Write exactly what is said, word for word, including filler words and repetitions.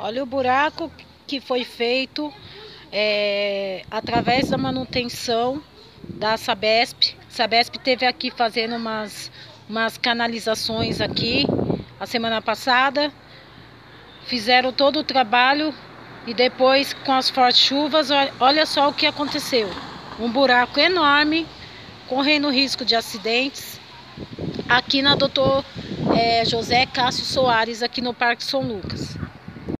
Olha o buraco que foi feito é, através da manutenção da Sabesp. A Sabesp esteve aqui fazendo umas, umas canalizações aqui a semana passada. Fizeram todo o trabalho e depois, com as fortes chuvas, olha só o que aconteceu. Um buraco enorme, correndo risco de acidentes, aqui na doutor é, José Cássio Soares, aqui no Parque São Lucas.